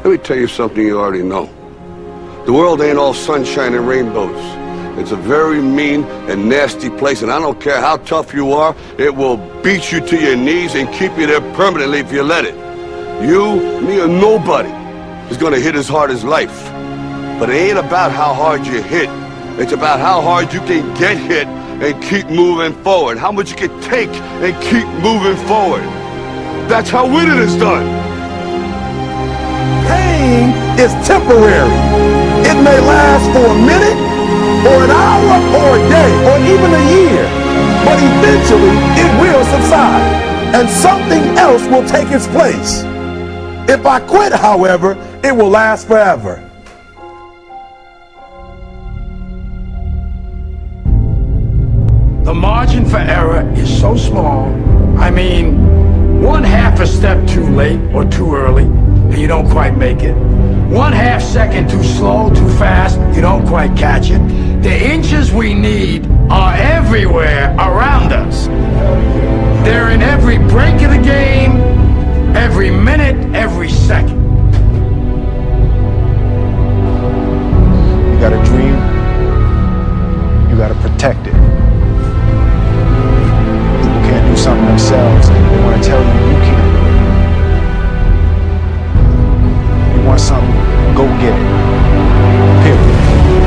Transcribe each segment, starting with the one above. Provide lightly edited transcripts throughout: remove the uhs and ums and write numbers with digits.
Let me tell you something you already know. The world ain't all sunshine and rainbows. It's a very mean and nasty place, and I don't care how tough you are, it will beat you to your knees and keep you there permanently if you let it. You, me, or nobody is gonna hit as hard as life. But it ain't about how hard you hit. It's about how hard you can get hit and keep moving forward. How much you can take and keep moving forward. That's how winning is done. Pain is temporary. It may last for a minute, or an hour, or a day, or even a year. But eventually, it will subside, and something else will take its place. If I quit, however, it will last forever. The margin for error is so small. I mean, one half a step too late or too early, and you don't quite make it. 1/2 second too slow, too fast, you don't quite catch it. The inches we need are everywhere around us. They're in every break of the game, every minute, every second. You got a dream, you got to protect it. People can't do something themselves, they want to tell you you can't do it. You want something, go get it. Period.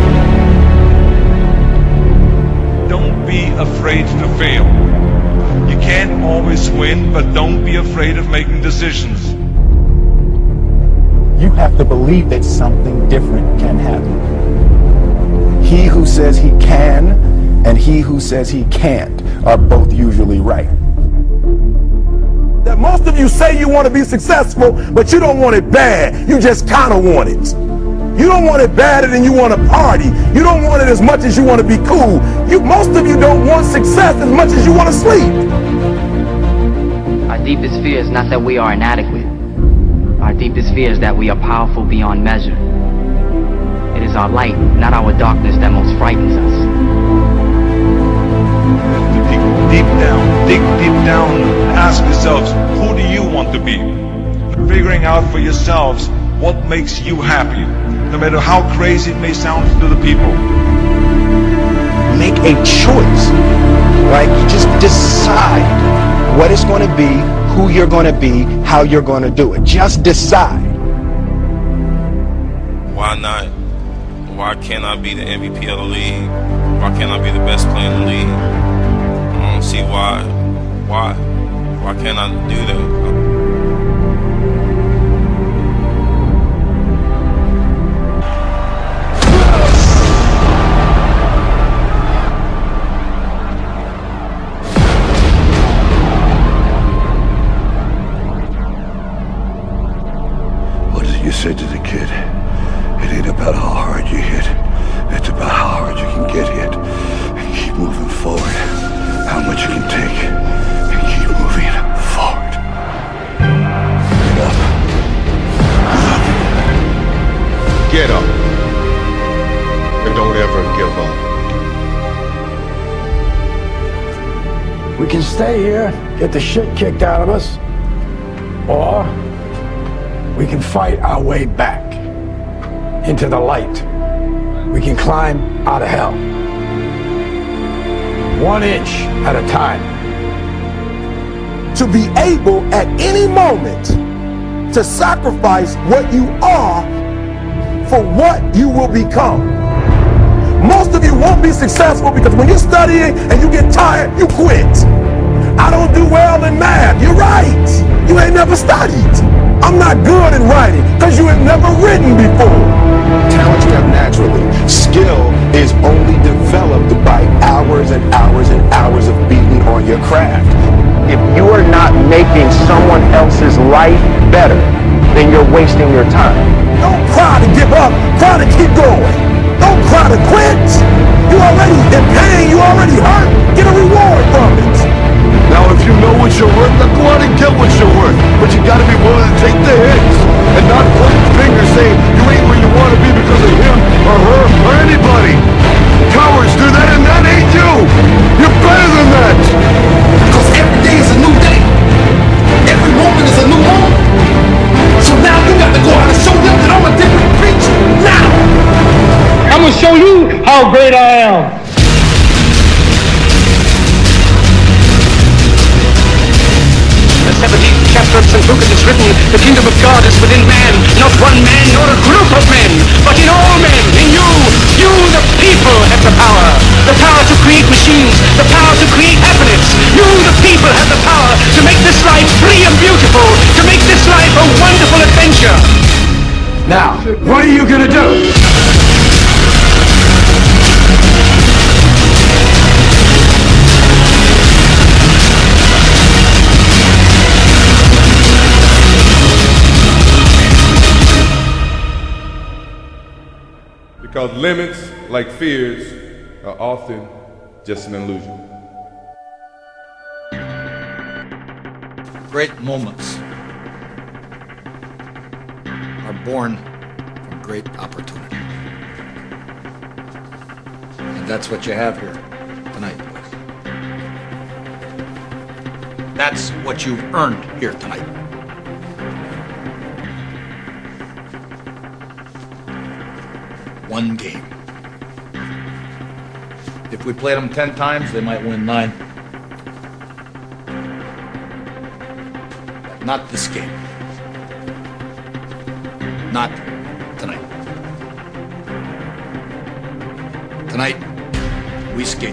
Don't be afraid to fail. You can't always win, but don't be afraid of making decisions. You have to believe that something different can happen. He who says he can and he who says he can't are both usually right. That most of you say you want to be successful, but you don't want it bad. You just kind of want it. You don't want it badder than you want to party. You don't want it as much as you want to be cool. Most of you don't want success as much as you want to sleep. Our deepest fear is not that we are inadequate. Our deepest fear is that we are powerful beyond measure. It is our light, not our darkness, that most frightens us. Dig deep down, ask yourselves, who do you want to be? Figuring out for yourselves what makes you happy, no matter how crazy it may sound to the people. Make a choice, right? You just decide what it's going to be, who you're going to be, how you're going to do it. Just decide. Why not? Why can't I be the MVP of the league? Why can't I be the best player in the league? I don't see why. Why can't I do that? You said to the kid, it ain't about how hard you hit, it's about how hard you can get hit and keep moving forward, how much you can take and keep moving forward. Get up. Get up. And don't ever give up. We can stay here, get the shit kicked out of us, or we can fight our way back into the light. We can climb out of hell. 1 inch at a time. To be able at any moment to sacrifice what you are for what you will become. Most of you won't be successful because when you're studying and you get tired, you quit. I don't do well in math. You're right. You ain't never studied. I'm not good in writing because you have never written before. Talent you have naturally. Skill is only developed by hours and hours and hours of beating on your craft. If you are not making someone else's life better, then you're wasting your time. Don't cry to give up. Cry to keep going. Don't cry to quit. You already in pain. You already hurt. Get a reward from it. Now if you know what you're worth, then go out and get what you're worth. But you gotta be willing to take the hits and not point fingers saying you ain't where you want to be because of him or her or anybody. Cowards do that and that ain't you. You're better than that. Because every day is a new day. Every moment is a new moment. So now you got to go out and show them great I am. The 17th chapter of St. Luke is written, the kingdom of God is within man, not one man nor a group of men, but in all men, in you. You, the people, have the power to create machines, the power to create happiness. You, the people, have the power to make this life free and beautiful, to make this life a wonderful adventure. Now, what are you gonna do? Because limits, like fears, are often just an illusion. Great moments are born from great opportunity. And that's what you have here tonight, boys. That's what you've earned here tonight. One game. If we played them 10 times, they might win 9. But not this game. Not tonight. Tonight, we skate.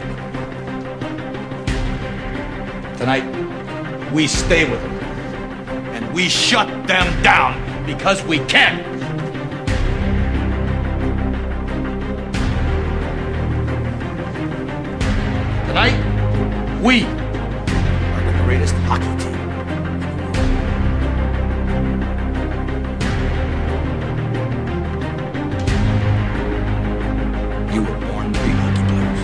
Tonight, we stay with them. And we shut them down because we can. Tonight, we are the greatest hockey team. You were born to be hockey players.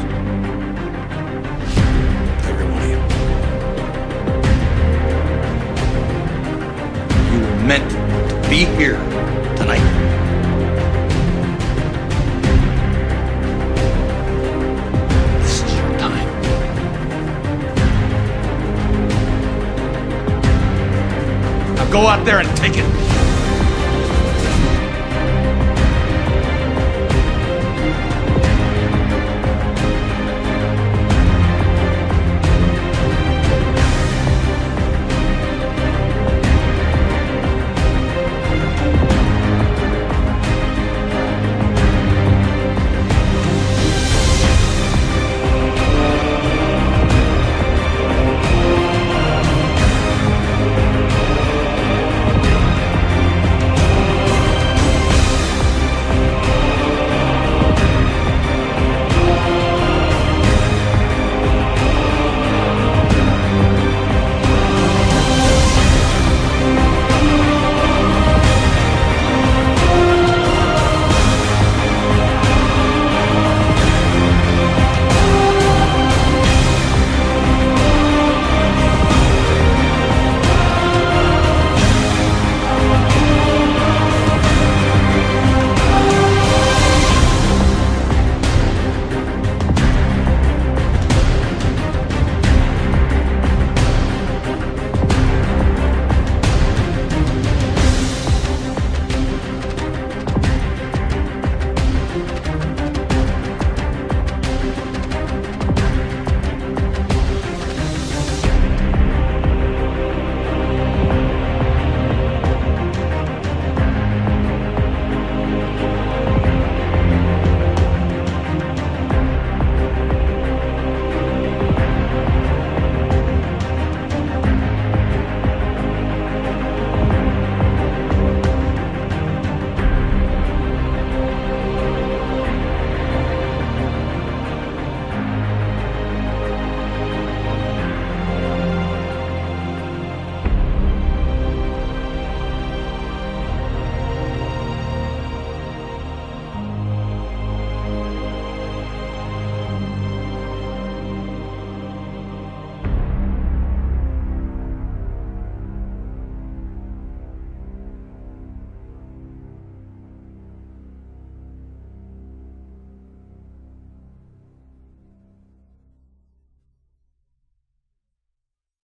Every one of you. You were meant to be here tonight. Go out there and take it.